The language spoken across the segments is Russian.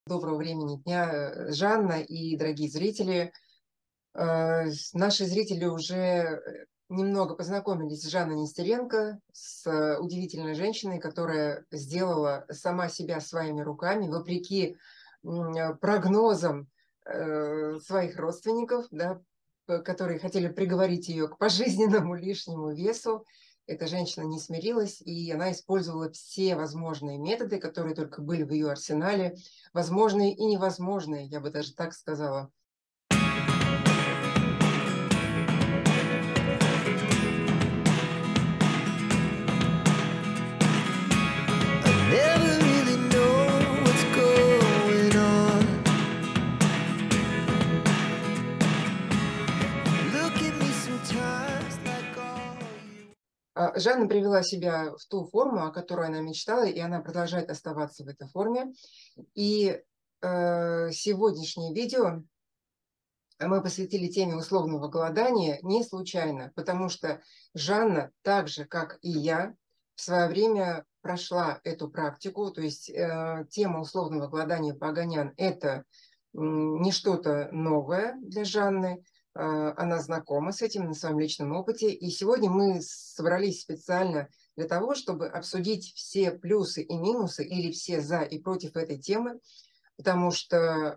Доброго времени дня, Жанна и дорогие зрители. Наши зрители уже немного познакомились с Жанной Нестеренко, с удивительной женщиной, которая сделала сама себя своими руками, вопреки прогнозам своих родственников, да, которые хотели приговорить ее к пожизненному лишнему весу. Эта женщина не смирилась, и она использовала все возможные методы, которые только были в ее арсенале, возможные и невозможные, я бы даже так сказала. Never really know what's going on. Look at me sometimes like all you. Жанна привела себя в ту форму, о которой она мечтала, и она продолжает оставаться в этой форме. И сегодняшнее видео мы посвятили теме условного голодания не случайно, потому что Жанна, так же, как и я, в свое время прошла эту практику. То есть тема условного голодания Паганян – это не что-то новое для Жанны. Она знакома с этим на своем личном опыте. И сегодня мы собрались специально для того, чтобы обсудить все плюсы и минусы или все за и против этой темы, потому что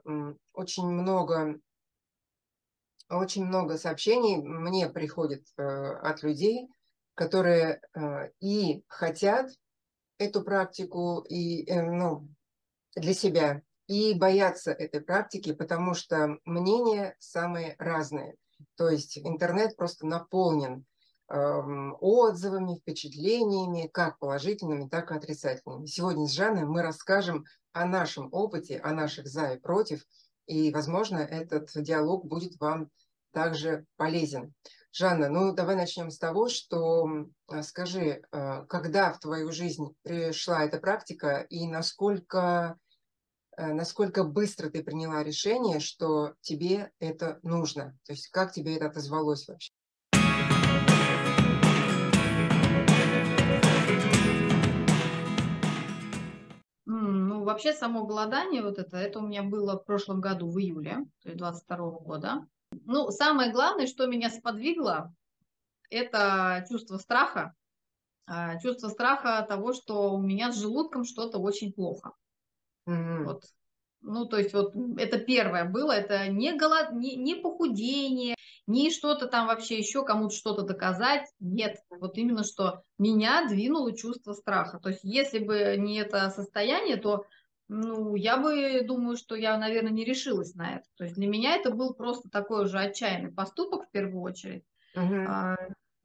очень много сообщений мне приходит от людей, которые и хотят эту практику и, для себя, и боятся этой практики, потому что мнения самые разные. То есть интернет просто наполнен отзывами, впечатлениями, как положительными, так и отрицательными. Сегодня с Жанной мы расскажем о нашем опыте, о наших за и против, и, возможно, этот диалог будет вам также полезен. Жанна, ну давай начнем с того, что скажи, когда в твою жизнь пришла эта практика и насколько быстро ты приняла решение, что тебе это нужно? То есть как тебе это отозвалось вообще? Ну, вообще, само голодание, вот это у меня было в прошлом году, в июле, то есть 22 года. Ну, самое главное, что меня сподвигло, это чувство страха того, что у меня с желудком что-то очень плохо. Мгм. Вот. Ну, то есть вот это первое было, это не похудение, не что-то там вообще еще кому-то что-то доказать. Нет, вот именно что меня двинуло чувство страха. То есть если бы не это состояние, то, ну, я бы, думаю, что я, наверное, не решилась на это. То есть для меня это был просто такой уже отчаянный поступок в первую очередь. Мгм. А,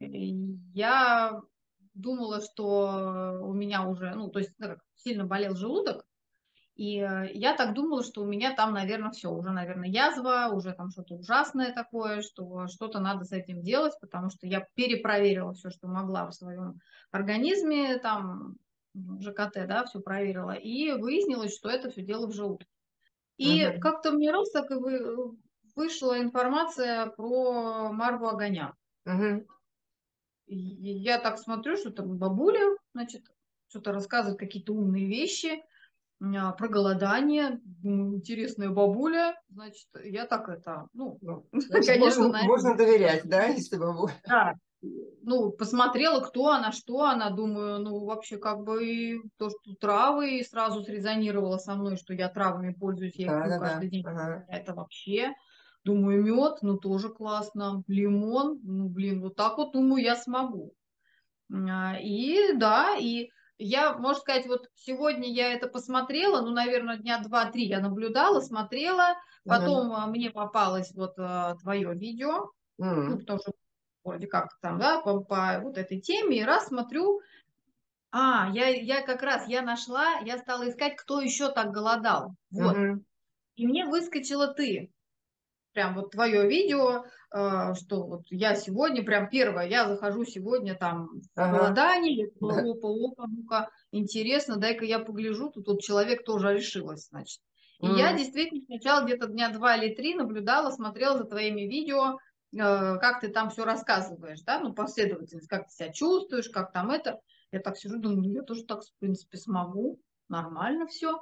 Я думала, что у меня уже, ну, то есть сильно болел желудок, и я так думала, что у меня там, наверное, все, уже, наверное, язва, уже там что-то ужасное такое, что что-то надо с этим делать, потому что я перепроверила все, что могла в своем организме, там, ЖКТ, да, все проверила, и выяснилось, что это все дело в желудке. И Мгм. как-то мне раз так и вышла информация про Марву Оганян. Мгм. И я так смотрю, что там бабуля, значит, что-то рассказывает какие-то умные вещи, про голодание. Думаю, интересная бабуля. Значит, я так это, ну, Ну, значит, конечно, можно, на это, можно доверять, да, если бы да, ну, посмотрела, кто она, что она, думаю, ну, вообще, как бы, и то, что травы, и сразу срезонировала со мной, что я травами пользуюсь, я их Да, пью да, да. каждый день. Ага. Это вообще, думаю, мед, ну, тоже классно, лимон, ну, блин, вот так вот, думаю, я смогу. И да, и я, можно сказать, вот сегодня я это посмотрела, ну, наверное, дня два-три я наблюдала, смотрела, Мгм. потом мне попалось вот твое видео, ну, М. потому что вроде как там, да, по вот этой теме, и раз смотрю, я как раз, я нашла, я стала искать, кто еще так голодал, вот, Мгм. и мне выскочила ты. Прям вот твое видео, что вот я сегодня, прям первое, я захожу сегодня там в Ага. голодание, я Да. думаю, опа, ну-ка, интересно, дай-ка я погляжу, тут вот человек тоже решилась, значит. И я М. действительно сначала где-то дня 2 или 3 наблюдала, смотрела за твоими видео, как ты там все рассказываешь, да, ну, последовательность, как ты себя чувствуешь, как там это. Я так сижу, думаю, ну, я тоже так, в принципе, смогу, нормально все.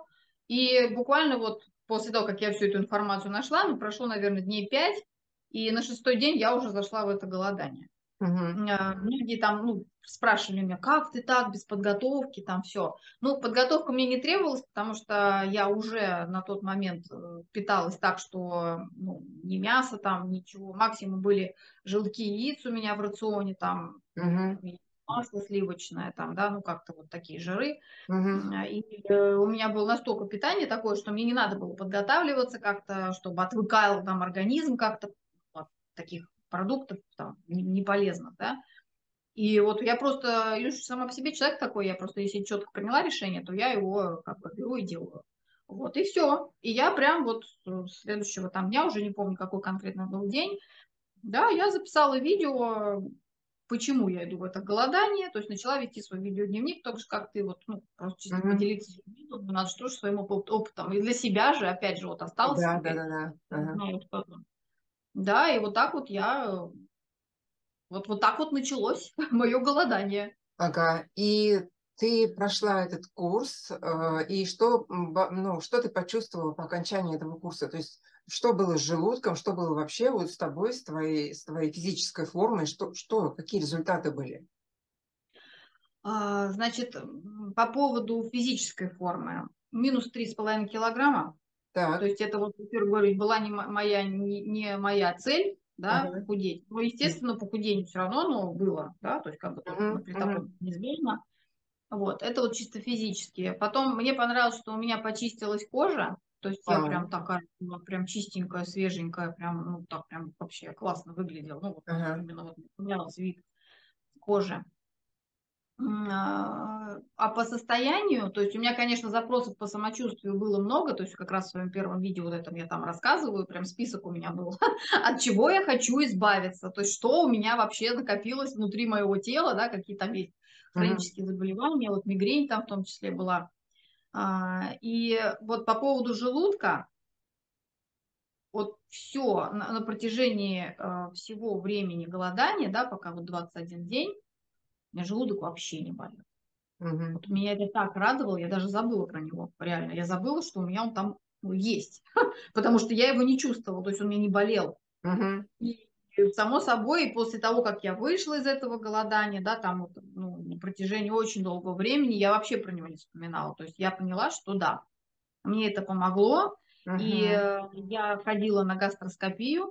И буквально вот после того, как я всю эту информацию нашла, ну, прошло, наверное, дней 5, и на 6-й день я уже зашла в это голодание. Мгм. Многие там, ну, спрашивали меня, как ты так, без подготовки, там все. Ну, подготовка мне не требовалась, потому что я уже на тот момент питалась так, что ну, ни мясо там, ничего. Максимум были желтки яиц у меня в рационе, там, Мгм. масло сливочное, там, да, ну, как-то вот такие жиры. Мгм. И у меня было настолько питание такое, что мне не надо было подготавливаться как-то, чтобы отвыкал там организм как-то от таких продуктов там не полезных, да. И вот я просто, Илюша сама по себе человек такой, я просто если четко приняла решение, то я его как бы беру и делаю. Вот и все. И я прям вот с следующего там дня, уже не помню, какой конкретно был день, да, я записала видео, почему я иду в это голодание, то есть начала вести свой видеодневник, так же, как ты, вот, ну, просто чисто Мгм. поделиться с людьми, ну, надо же тоже своим опытом. И для себя же, опять же, вот осталось Да, да, теперь, да, да. не Ага. знаю, вот как. Да, и вот так вот вот так вот началось мое голодание. Ага. И ты прошла этот курс, и что, ну, что ты почувствовала по окончании этого курса? То есть что было с желудком, что было вообще вот с тобой, с твоей физической формой, какие результаты были? Значит, по поводу физической формы. Минус 3,5 килограмма. То Так. есть это вот, во-первых, говорю, была не моя цель, да, Ага. похудеть. Но, естественно, похудение все равно оно было, да, то есть как бы тут Мгм. на при Мгм. таком неизбежно. Вот, это вот чисто физически. Потом мне понравилось, что у меня почистилась кожа, то есть я А, прям такая, была прям чистенькая, свеженькая, прям, ну, так прям вообще классно выглядела. Ну, вот ага. именно вот мне понравился вид кожи. А по состоянию, то есть у меня, конечно, запросов по самочувствию было много, то есть как раз в своем первом видео вот этом я там рассказываю, прям список у меня был, от чего я хочу избавиться, то есть что у меня вообще накопилось внутри моего тела, да, какие там есть Мгм. хронические заболевания, вот мигрень там в том числе была. И вот по поводу желудка, вот все на протяжении всего времени голодания, да, пока вот 21 день, у меня желудок вообще не болел. Мгм. Вот меня это так радовало, я даже забыла про него, реально. Я забыла, что у меня он там есть, потому что я его не чувствовала, то есть он мне не болел. Мгм. И, само собой, после того, как я вышла из этого голодания, да, там вот, ну, на протяжении очень долгого времени, я вообще про него не вспоминала. То есть я поняла, что да, мне это помогло, и Мгм. я ходила на гастроскопию,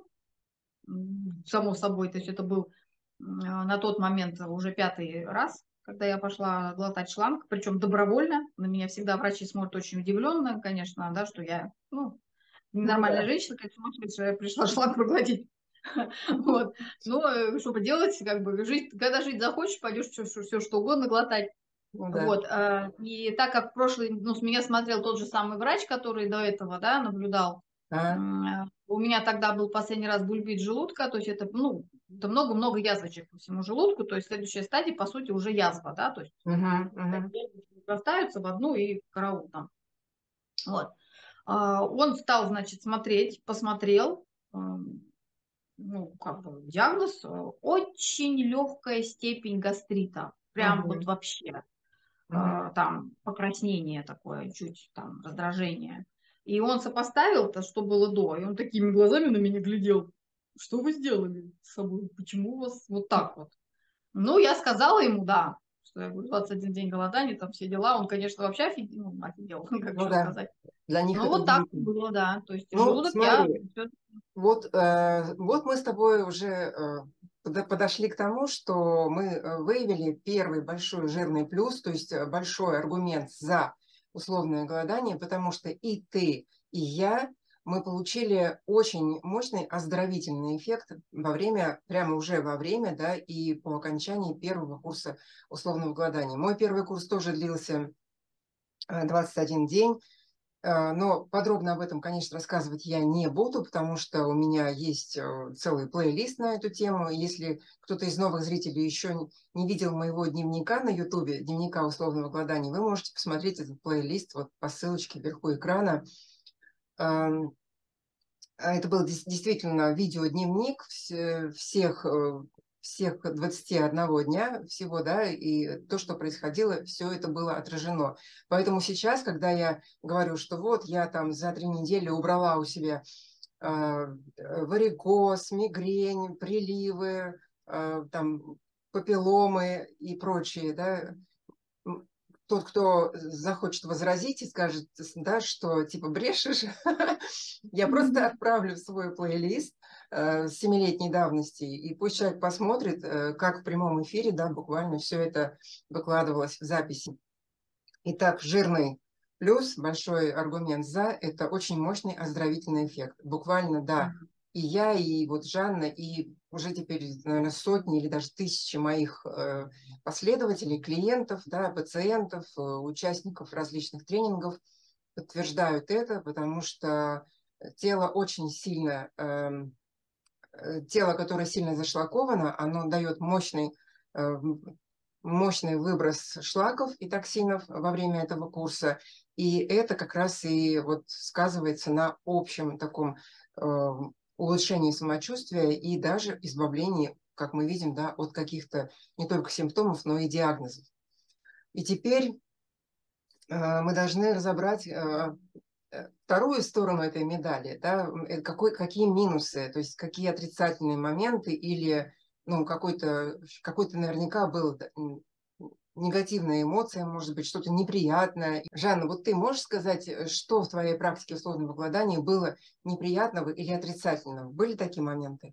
само собой, то есть это был на тот момент уже 5-й раз, когда я пошла глотать шланг, причем добровольно. На меня всегда врачи смотрят очень удивленно, конечно, да, что я, ну, Ну ненормальная да. женщина, как сумасшедшая, пришла шланг проглотить. Вот. Но что поделать, как бы, жить, когда жить захочешь, пойдешь все что угодно глотать. Ну да. Вот. И так как в прошлый, ну, с меня смотрел тот же самый врач, который до этого, да, наблюдал, А? у меня тогда был последний раз бульбит желудка, то есть это, ну, это много-много язвочек по всему желудку, то есть следующая стадия, по сути, уже язва, да, то есть Мгм. Мгм. язвочки разрастаются в одну и караул там. Вот. Он стал, значит, смотреть, посмотрел, ну, как бы диагноз, очень легкая степень гастрита, прям вот Мгм. вообще. Мгм. Там покраснение такое, чуть там раздражение. И он сопоставил то, что было до, и он такими глазами на меня глядел. Что вы сделали с собой? Почему у вас вот так вот? Ну, я сказала ему, да, что я говорю, 21 день голодания, там все дела. Он, конечно, вообще офигел, как Ну что да. сказать. Для них Ну, это вот так удивительно. было, да. То есть Ну, желудок я... смотри, вот мы с тобой уже подошли к тому, что мы выявили первый большой жирный плюс, то есть большой аргумент за условное голодание, потому что и ты, и я, мы получили очень мощный оздоровительный эффект прямо уже во время, да, и по окончании первого курса условного голодания. Мой первый курс тоже длился 21 день. Но подробно об этом, конечно, рассказывать я не буду, потому что у меня есть целый плейлист на эту тему. Если кто-то из новых зрителей еще не видел моего дневника на Ютубе, дневника условного голодания, вы можете посмотреть этот плейлист вот по ссылочке вверху экрана. Это был действительно видеодневник всех всех 21 дня всего, да, и то, что происходило, все это было отражено. Поэтому сейчас, когда я говорю, что вот я там за 3 недели убрала у себя варикоз, мигрень, приливы, там, папилломы и прочие, да, тот, кто захочет возразить и скажет, да, что типа брешешь, я просто отправлю в свой плейлист 7-летней давности, и пусть человек посмотрит, как в прямом эфире, да, буквально все это выкладывалось в записи. Итак, жирный плюс, большой аргумент за, это очень мощный оздоровительный эффект. Буквально, да. И я, и вот Жанна, и уже теперь, наверное, сотни или даже тысячи моих последователей, клиентов, да, пациентов, участников различных тренингов подтверждают это, потому что тело очень сильно, тело, которое сильно зашлаковано, оно дает мощный выброс шлаков и токсинов во время этого курса. И это как раз и вот сказывается на общем таком улучшении самочувствия и даже избавлении, как мы видим, да, от каких-то не только симптомов, но и диагнозов. И теперь мы должны разобрать вторую сторону этой медали, да, какие минусы, то есть какие отрицательные моменты или ну, какой-то наверняка был негативная эмоция, может быть, что-то неприятное. Жанна, вот ты можешь сказать, что в твоей практике условного голодания было неприятного или отрицательного? Были такие моменты?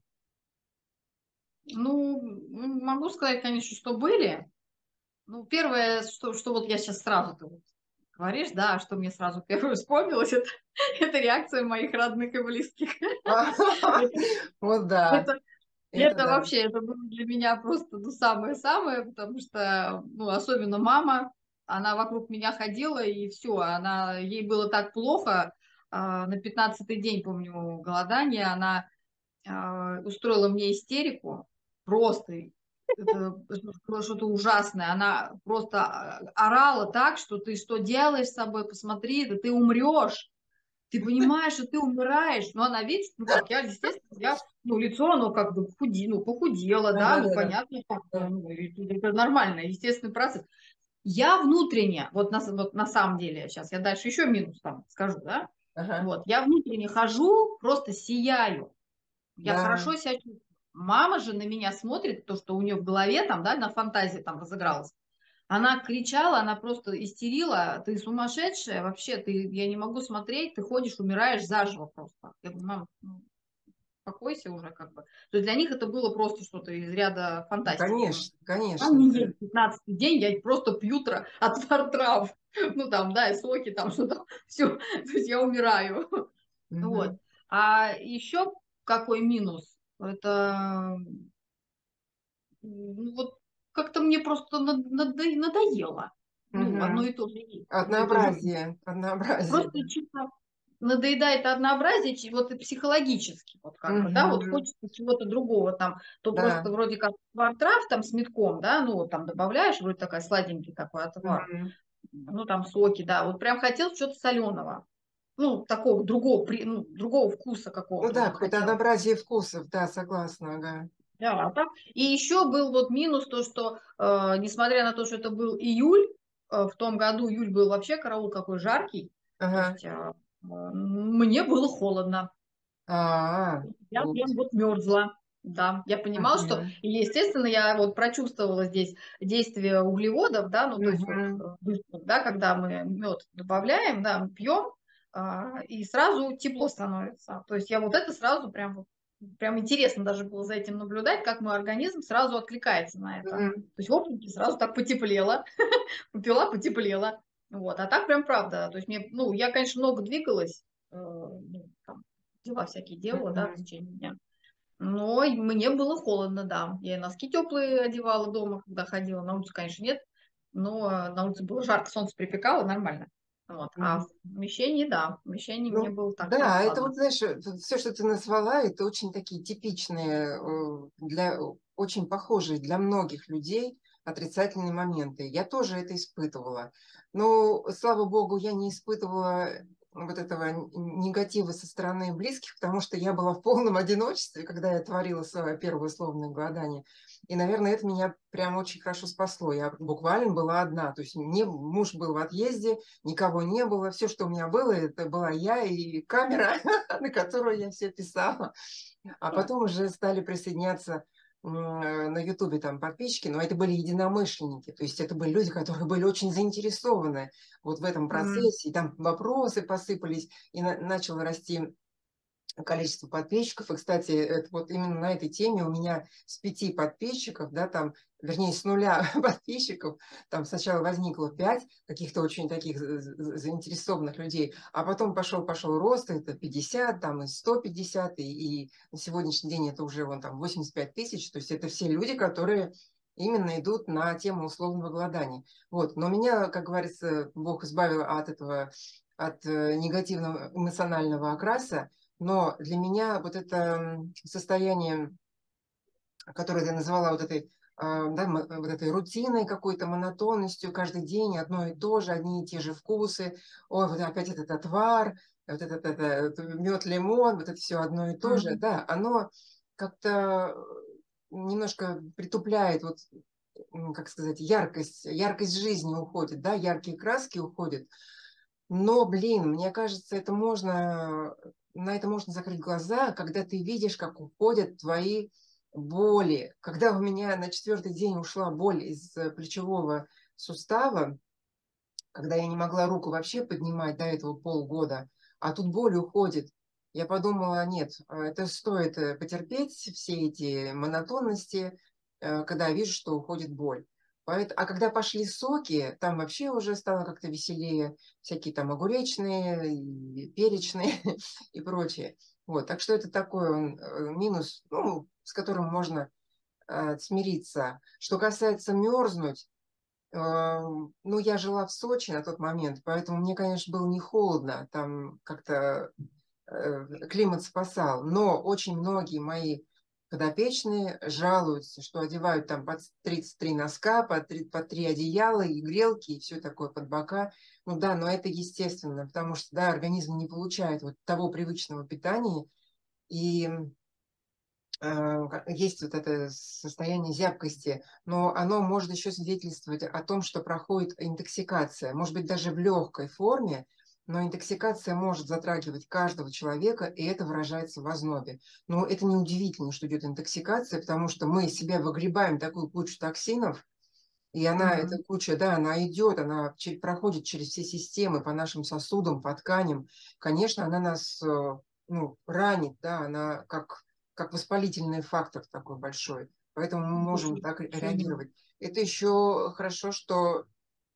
Ну, могу сказать, конечно, что были. Ну, первое, что вот я сейчас сразу ты вот говоришь, да, что мне сразу первое вспомнилось, это реакция моих родных и близких. Вот да, Это это это да. вообще, это было для меня просто, ну, самое-самое, потому что, ну, особенно мама, она вокруг меня ходила, и все, ей было так плохо. На 15-й день, помню, голодания, она устроила мне истерику. Просто это было что-то ужасное. Она просто орала так, что ты что делаешь с собой, посмотри, да ты умрешь. Ты понимаешь, что ты умираешь. Но она видит, ну как, естественно, ну, лицо, оно как бы похудело, Да, да, да, ну, да, да. понятно, как, Да. ну, это нормально, естественный процесс. Я внутренне, вот на самом деле, сейчас я дальше еще минус там скажу, да, Ага. вот, я внутренне хожу, просто сияю, я Да. хорошо себя чувствую. Мама же на меня смотрит, то, что у нее в голове там, да, на фантазии там разыгралась. Она кричала, она просто истерила: ты сумасшедшая, вообще, я не могу смотреть, ты ходишь, умираешь заживо просто. Я говорю: мам, ну, успокойся уже как бы. То есть для них это было просто что-то из ряда Ну, фантастики. конечно, А конечно. не день, 15-й день, я просто пью отвар трав, ну там, да, и соки там, что там, все, то есть я умираю. Вот. Мгм. А еще какой минус? Это ну, вот как-то мне просто надоело. Ну, одно Мгм. и то же есть, одно и то же. Однообразие, однообразие, Просто да. чисто надоедает однообразие, вот и психологически, вот как бы, да, вот Мгм. хочется чего-то другого там, то Да. просто вроде как отвар трав там с метком, да, ну вот там добавляешь, вроде такая сладенький такой отвар, Мгм. ну там соки, да, вот прям хотел что-то соленого, ну такого другого, ну, другого вкуса Ну какого-то да, уже какое-то хотел. однообразие вкусов, да, согласна, ага. Да, так. И еще был вот минус то, что, несмотря на то, что это был июль, в том году июль был вообще караул какой жаркий, то Ага. есть мне было холодно. Я Вот. прям вот мерзла. Да, я понимала, что, Мгм. и, естественно, я вот прочувствовала здесь действие углеводов, да, ну, то есть вот, Мгм. быстрых, да, когда мы мед добавляем, да, пьем, и сразу тепло становится. То есть я вот это сразу прям, прям интересно даже было за этим наблюдать, как мой организм сразу откликается на это. Мгм. То есть, в общем, сразу так потеплело, попила, потеплело. Вот, а так прям правда. То есть мне, ну, я, конечно, много двигалась, ну, там, дела всякие делала, да, в Мгм. течение дня. Но и мне было холодно, да. Я и носки теплые одевала дома, когда ходила. На улице, конечно, нет. Но на улице было жарко, солнце припекало, нормально. Вот. А в Мгм. помещении, да, в помещении мне Ну, было так да, это прохладно. вот, знаешь, все, что ты назвала, это очень такие типичные, очень похожие для многих людей отрицательные моменты. Я тоже это испытывала. Но, слава богу, я не испытывала вот этого негатива со стороны близких, потому что я была в полном одиночестве, когда я творила свое первое условное голодание. И, наверное, это меня прям очень хорошо спасло. Я буквально была одна. То есть мне муж был в отъезде, никого не было. Все, что у меня было, это была я и камера, на которую я все писала. А потом уже стали присоединяться на Ютубе там подписчики, но это были единомышленники, то есть это были люди, которые были очень заинтересованы вот в этом процессе, и там вопросы посыпались, и начало расти количество подписчиков. И, кстати, это вот именно на этой теме у меня с 5 подписчиков, да, там, вернее, с 0 подписчиков, там сначала возникло 5 каких-то очень таких заинтересованных людей, а потом пошел рост, это 50, там, и 150, и на сегодняшний день это уже вон там 85 тысяч, то есть это все люди, которые именно идут на тему условного голодания. Вот. Но меня, как говорится, Бог избавил от этого, от негативного эмоционального окраса, но для меня вот это состояние, которое ты назвала вот этой, да, вот этой рутиной какой-то, монотонностью, каждый день одно и то же, одни и те же вкусы, ой, вот опять этот отвар, вот этот мед, лимон, вот это все одно и то же, да, оно как-то немножко притупляет, вот, как сказать, яркость жизни уходит, да, яркие краски уходят. Но, блин, мне кажется, на это можно закрыть глаза, когда ты видишь, как уходят твои боли. Когда у меня на 4-й день ушла боль из плечевого сустава, когда я не могла руку вообще поднимать до этого полгода, а тут боль уходит, я подумала, нет, это стоит потерпеть все эти монотонности, когда я вижу, что уходит боль. А когда пошли соки, там вообще уже стало как-то веселее, всякие там огуречные, и перечные и прочее. Вот, так что это такой минус, ну, с которым можно смириться. Что касается мерзнуть, ну, я жила в Сочи на тот момент, поэтому мне, конечно, было не холодно, там как-то климат спасал. Но очень многие мои подопечные жалуются, что одевают там по 33 носка, по 3 одеяла и грелки, и все такое под бока. Ну да, но это естественно, потому что, да, организм не получает вот того привычного питания, и есть вот это состояние зябкости, но оно может еще свидетельствовать о том, что проходит интоксикация, может быть, даже в легкой форме, но интоксикация может затрагивать каждого человека, и это выражается в ознобе. Но это неудивительно, что идет интоксикация, потому что мы из себя выгребаем такую кучу токсинов, и она, эта куча, да, она идет, она проходит через все системы, по нашим сосудам, по тканям. Конечно, она нас ну, ранит, да, она как воспалительный фактор такой большой. Поэтому мы можем так реагировать. Это еще хорошо, что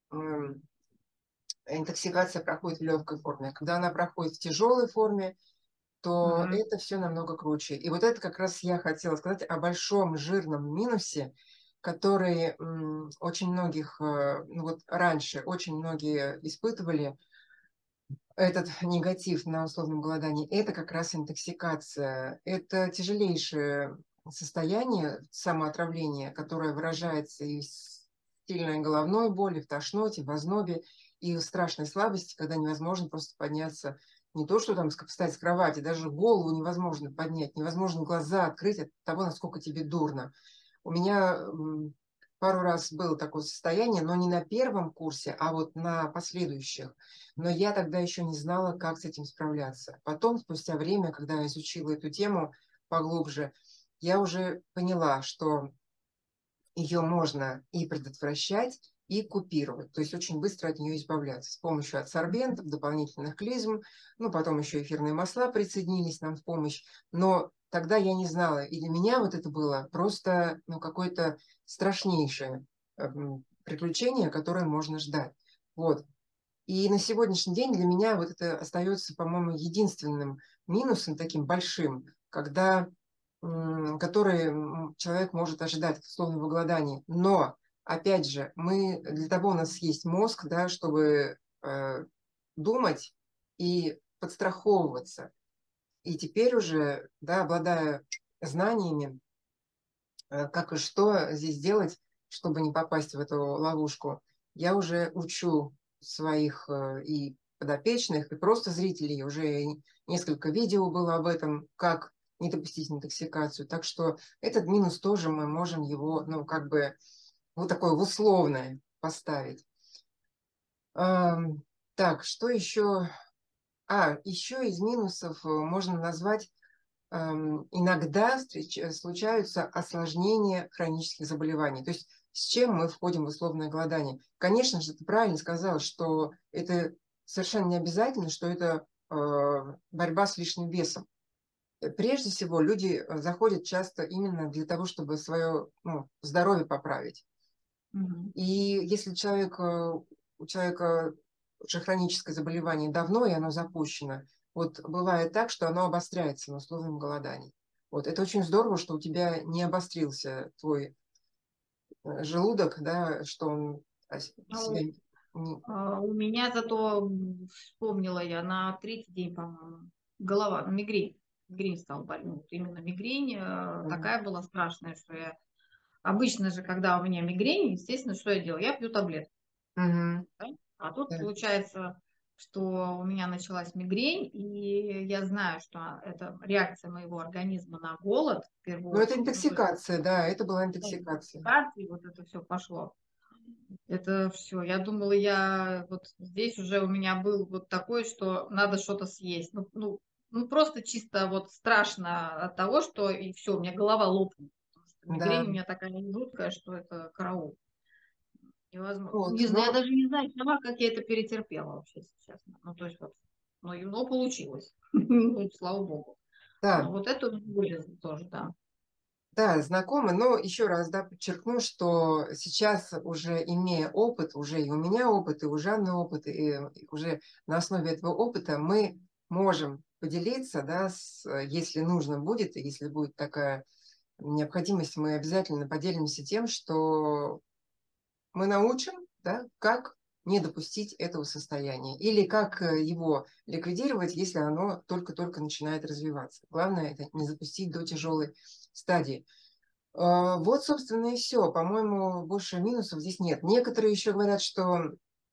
интоксикация проходит в легкой форме. Когда она проходит в тяжелой форме, то это все намного круче. И вот это как раз я хотела сказать о большом жирном минусе, который очень многих, ну вот раньше очень многие испытывали этот негатив на условном голодании. Это как раз интоксикация. Это тяжелейшее состояние самоотравления, которое выражается и в сильной головной боли, в тошноте, в ознобе и в страшной слабости, когда невозможно просто подняться, не то что там встать с кровати, даже голову невозможно поднять, невозможно глаза открыть от того, насколько тебе дурно. У меня пару раз было такое состояние, но не на первом курсе, а вот на последующих. Но я тогда еще не знала, как с этим справляться. Потом, спустя время, когда я изучила эту тему поглубже, я уже поняла, что ее можно и предотвращать, и купировать. То есть очень быстро от нее избавляться с помощью адсорбентов, дополнительных клизм. Ну, потом еще эфирные масла присоединились нам в помощь. Но тогда я не знала. И для меня вот это было просто ну, какое-то страшнейшее приключение, которое можно ждать. Вот. И на сегодняшний день для меня вот это остается, по-моему, единственным минусом таким большим, когда, который человек может ожидать от условного голодания. Но, опять же, для того у нас есть мозг, да, чтобы думать и подстраховываться. И теперь уже, да, обладая знаниями, как и что здесь делать, чтобы не попасть в эту ловушку, я уже учу своих и подопечных, и просто зрителей. Уже несколько видео было об этом, как не допустить интоксикацию. Так что этот минус тоже мы можем его, ну, как бы, вот такое в условное поставить. Так, что еще? Еще из минусов можно назвать, иногда случаются осложнения хронических заболеваний. То есть с чем мы входим в условное голодание? Конечно же, ты правильно сказал, что это совершенно не обязательно, что это борьба с лишним весом. Прежде всего, люди заходят часто именно для того, чтобы свое здоровье поправить. И если у человека уже хроническое заболевание давно, и оно запущено, вот бывает так, что оно обостряется на условном голодании. Вот это очень здорово, что у тебя не обострился твой желудок, да, что он себя Ну, не... у меня зато, вспомнила я, на третий день, по-моему, голова, мигрень. Мигрень стал болеть. Ну, вот именно мигрень Мгм. такая была страшная, что я... Обычно же, когда у меня мигрень, естественно, что я делаю? Я пью таблетки. Мгм. Да? А тут Да. получается, что у меня началась мигрень, и я знаю, что это реакция моего организма на голод, в первую Ну, это очередь. Ну, то есть, интоксикация, да, это была да, интоксикация. интоксикация, вот это все пошло. Это все. Я думала, я вот здесь уже у меня был вот такой, что надо что-то съесть. Ну, просто чисто вот страшно от того, что и все, у меня голова лопнет. Потому что Да, мигрень у меня такая жуткая, что это караул. Невозможно. вот, Не знаю, я но, даже не знаю сама, как я это перетерпела вообще, если честно. Ну, то есть вот, но получилось. Ну, слава богу. Но да, вот это болезнь тоже, да. да, знакомы, но еще раз, да, подчеркну, что сейчас уже имея опыт, уже и у меня опыт, и у Жанны опыт, и уже на основе этого опыта мы можем поделиться, да, если нужно будет, и если будет такая необходимость, мы обязательно поделимся тем, что мы научим, да, как не допустить этого состояния или как его ликвидировать, если оно только-только начинает развиваться. Главное это не запустить до тяжелой стадии. Вот, собственно, и все. По-моему, больше минусов здесь нет. Некоторые еще говорят, что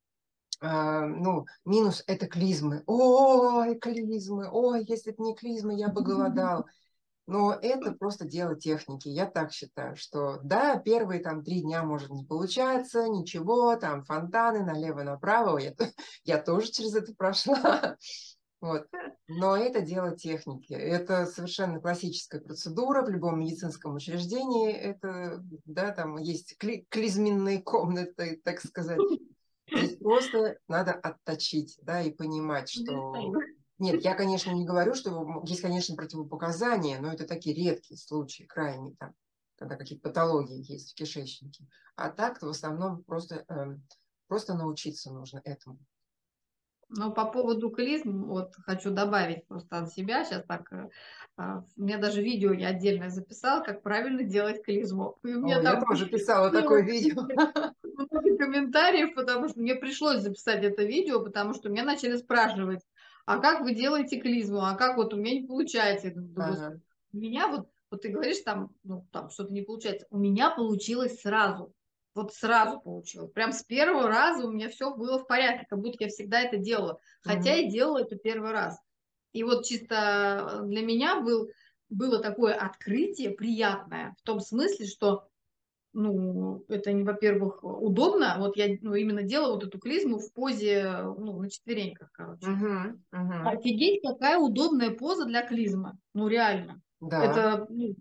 минус – это клизмы. Ой, клизмы, ой, если бы не клизмы, я бы голодал. Но это просто дело техники. Я так считаю, что да, первые там 3 дня может не получаться, ничего, там фонтаны налево-направо. Я тоже через это прошла. Вот. Но это дело техники. Это совершенно классическая процедура в любом медицинском учреждении. Это, да, там есть клизменные комнаты, так сказать. Здесь просто надо отточить, да, и понимать, что... Нет, я, конечно, не говорю, что есть, конечно, противопоказания, но это такие редкие случаи, крайние, там, когда какие-то патологии есть в кишечнике. А так в основном просто научиться нужно этому. Но по поводу клизм, вот хочу добавить просто от себя. Сейчас так, у меня даже видео я отдельно записала, как правильно делать клизму. И у меня О, я там тоже писала такое видео. много комментариев, потому что мне пришлось записать это видео, потому что меня начали спрашивать, а как вы делаете клизму, а как вот у меня не получается. Я думаю, да, Ага. Господи, у меня вот ты говоришь там, ну, там что-то не получается. У меня получилось сразу. Вот сразу получилось. Прям с первого раза у меня все было в порядке, как будто я всегда это делала. Хотя Мгм. и делала это первый раз. И вот чисто для меня было такое открытие приятное, в том смысле, что ну, это, не, во-первых, удобно. Вот я именно делала вот эту клизму в позе, ну, на четвереньках, короче. Мгм. Мгм. Офигеть, какая удобная поза для клизмы. Ну, реально. Да, Это, ну,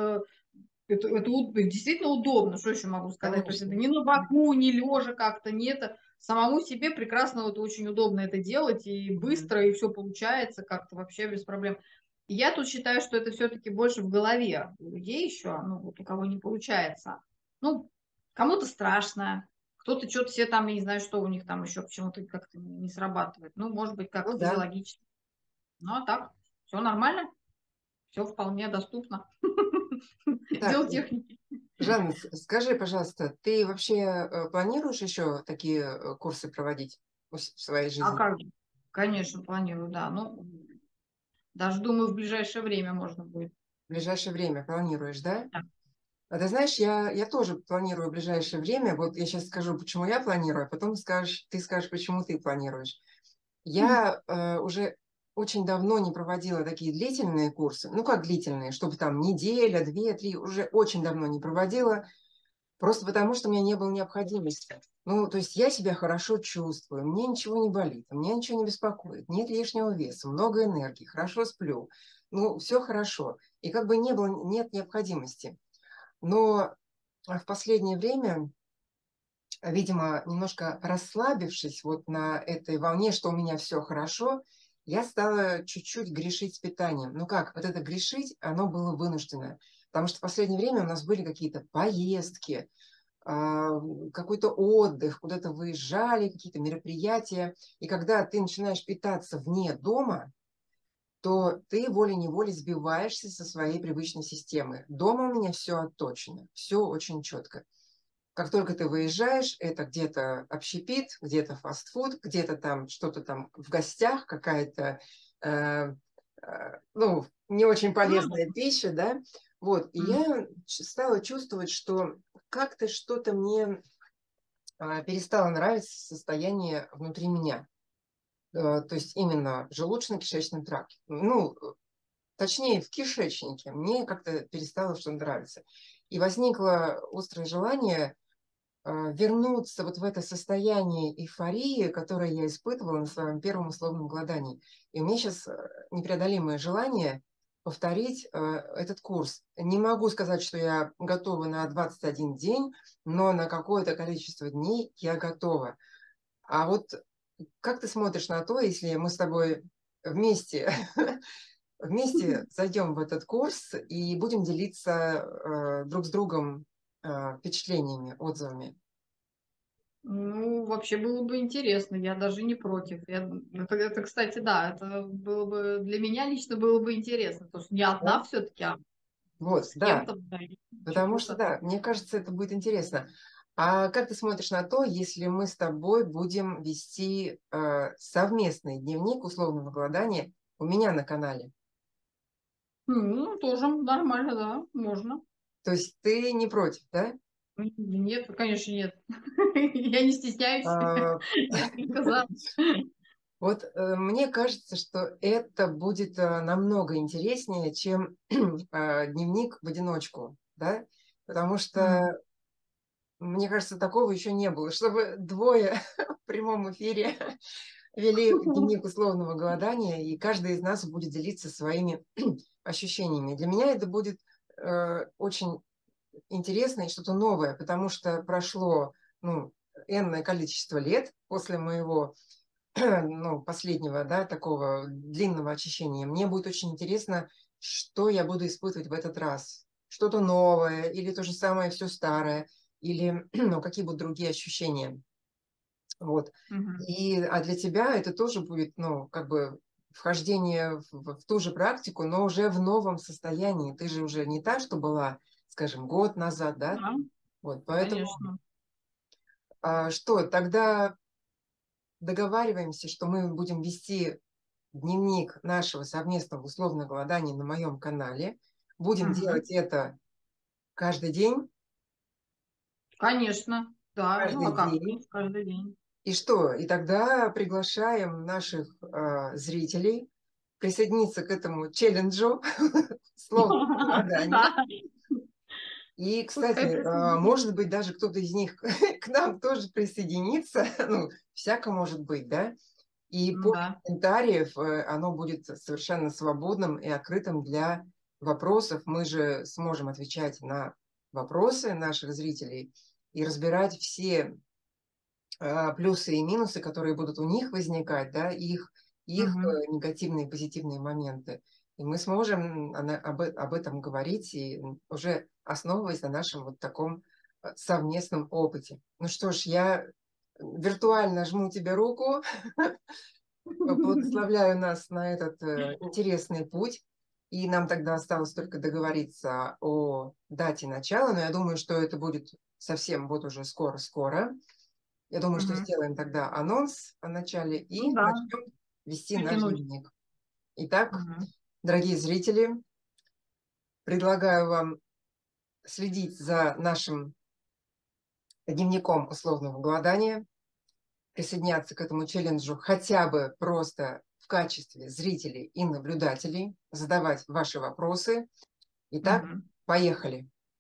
это действительно удобно. Что еще могу сказать? То есть это конечно. не на боку, не лежа как-то, не это. Самому себе прекрасно, вот очень удобно это делать, и Мгм. быстро, и все получается как-то вообще без проблем. И я тут считаю, что это все-таки больше в голове у людей еще, ну, вот у кого не получается. Ну, кому-то страшно, кто-то что-то себе там, я не знаю, что у них там еще почему-то как-то не срабатывает. Ну, может быть, Ну как да. физиологически. Ну, а так, все нормально, все вполне доступно. Так, Дело техники. Жанна, скажи, пожалуйста, ты вообще планируешь еще такие курсы проводить в своей А жизни? как же? Конечно, планирую, да. Ну, даже думаю, в ближайшее время можно будет. В ближайшее время планируешь, да? Да. А ты знаешь, я тоже планирую в ближайшее время. Вот я сейчас скажу, почему я планирую, а потом ты скажешь, почему ты планируешь. Я уже очень давно не проводила такие длительные курсы. Ну, как длительные, чтобы там неделя, 2, 3, уже очень давно не проводила. Просто потому, что у меня не было необходимости. Ну, то есть я себя хорошо чувствую, мне ничего не болит, меня ничего не беспокоит, нет лишнего веса, много энергии, хорошо сплю. Ну, все хорошо. И как бы не было, нет необходимости. Но в последнее время, видимо, немножко расслабившись вот на этой волне, что у меня все хорошо, я стала чуть-чуть грешить с питанием. Ну как, вот это грешить, оно было вынужденное. Потому что в последнее время у нас были какие-то поездки, какой-то отдых, куда-то выезжали, какие-то мероприятия. И когда ты начинаешь питаться вне дома, то ты волей-неволей сбиваешься со своей привычной системы. Дома у меня все отточено, все очень четко. Как только ты выезжаешь, это где-то общепит, где-то фастфуд, где-то там что-то там в гостях, какая-то, э, ну, не очень Ну, полезная пища, да. Вот, и мгм. я стала чувствовать, что как-то что-то мне перестало нравиться состояние внутри меня. То есть именно в желудочно-кишечном тракте. Ну, точнее, в кишечнике. Мне как-то перестало что нравиться. И возникло острое желание вернуться вот в это состояние эйфории, которое я испытывала на своем первом условном голодании. И у меня сейчас непреодолимое желание повторить этот курс. Не могу сказать, что я готова на 21 день, но на какое-то количество дней я готова. А вот как ты смотришь на то, если мы с тобой вместе, вместе зайдем в этот курс и будем делиться друг с другом впечатлениями, отзывами? Ну, вообще было бы интересно, я даже не против. Это, кстати, да, это было бы для меня лично было бы интересно, потому что не одна все-таки, а Вот, с да, кем-то, да, и очень потому что, круто. да, мне кажется, это будет интересно. А как ты смотришь на то, если мы с тобой будем вести совместный дневник условного голодания у меня на канале? Ну, тоже нормально, да, можно. То есть ты не против, да? Нет, конечно, нет. Я не стесняюсь. А, Я только за. Вот мне кажется, что это будет намного интереснее, чем дневник в одиночку, да? Потому М. что, мне кажется, такого еще не было, чтобы двое в прямом эфире вели дневник условного голодания, и каждый из нас будет делиться своими ощущениями. Для меня это будет очень интересно и что-то новое, потому что прошло ну, энное количество лет после моего ну, последнего, да, такого длинного очищения. Мне будет очень интересно, что я буду испытывать в этот раз. Что-то новое, или то же самое все старое, или ну, какие будут другие ощущения. Вот. Мгм. А для тебя это тоже будет, ну, как бы вхождение в ту же практику, но уже в новом состоянии. Ты же уже не та, что была, скажем, год назад, да? Да, Вот, поэтому конечно. что, тогда договариваемся, что мы будем вести дневник нашего совместного условного голодания на моем канале. Будем Мгм. делать это каждый день, Конечно, да. Ну, а каждый как? день. Каждый день. И что? И тогда приглашаем наших зрителей присоединиться к этому челленджу словом голодания. Да, И, пускай кстати, может присоединяются. быть, даже кто-то из них к нам тоже присоединится. Ну, всяко может быть, да? И Ну поле да. комментариев, оно будет совершенно свободным и открытым для вопросов. Мы же сможем отвечать на вопросы наших зрителей и разбирать все плюсы и минусы, которые будут у них возникать, да, их Мгм. негативные и позитивные моменты. И мы сможем об этом говорить и уже основываясь на нашем вот таком совместном опыте. Ну что ж, я виртуально жму тебе руку, благословляю нас на этот интересный путь. И нам тогда осталось только договориться о дате начала, но я думаю, что это будет совсем вот уже скоро-скоро. Я думаю, что Мгм. сделаем тогда анонс о начале Ну и да, начнем вести наш притянуть. дневник. Итак, Мгм. дорогие зрители, предлагаю вам следить за нашим дневником условного голодания. присоединяться к этому челленджу хотя бы просто в качестве зрителей и наблюдателей, задавать ваши вопросы. Итак, Мгм. поехали.